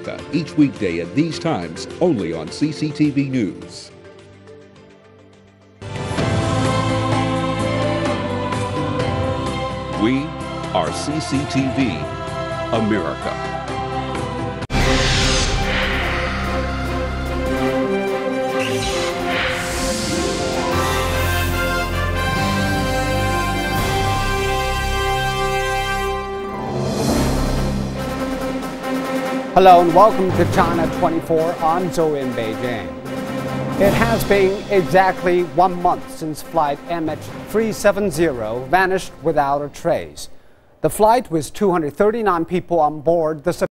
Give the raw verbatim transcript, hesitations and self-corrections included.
America, each weekday at these times, only on C C T V News. We are C C T V America. Hello and welcome to China twenty-four. I'm Zhou in Beijing. It has been exactly one month since flight M H three seventy vanished without a trace. The flight with two hundred thirty-nine people on board the